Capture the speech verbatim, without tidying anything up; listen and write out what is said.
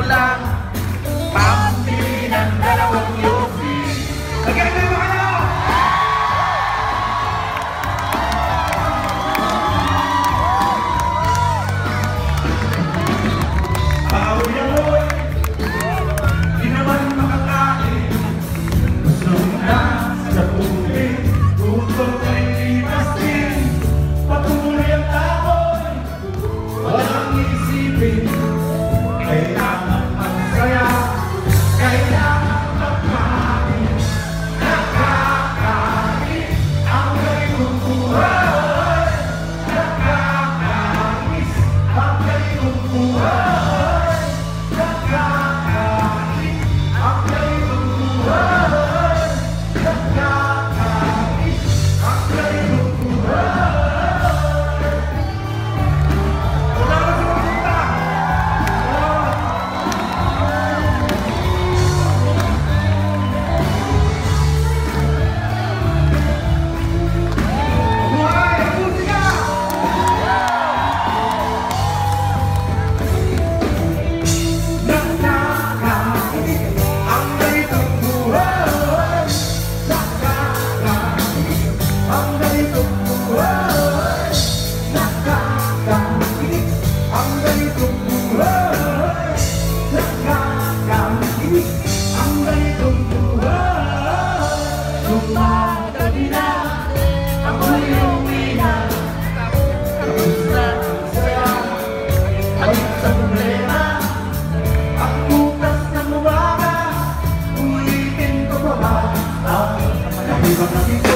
lang pambili ng dalawang yosi. Nagkakaroon mo kayo! Aoy amoy, di naman makakain. Gusto na sa tubig, gusto ay lipasin. Patuloy ang taon, walang isipin. Kailangan magsaya, kailangan magkain. Nakakain ang ganitong buhay. Nakakainis ang ganitong buhay. Nakakain ang ganitong buhay. Nakakain ang ganitong buhay. Wala na sa pagpunta! Buhay! Musika! Nakakain ang ganitong buhay. Nakakain ang ganitong buhay. Nakakain ang ganitong buhay. Nakakain ang ganitong buhay. Tumatagi na ako'y uwi na. Tapos na ang saya, halik sa problema. Ang bukas ng umaga, ulitin ko pa ba ang nahibang na dito?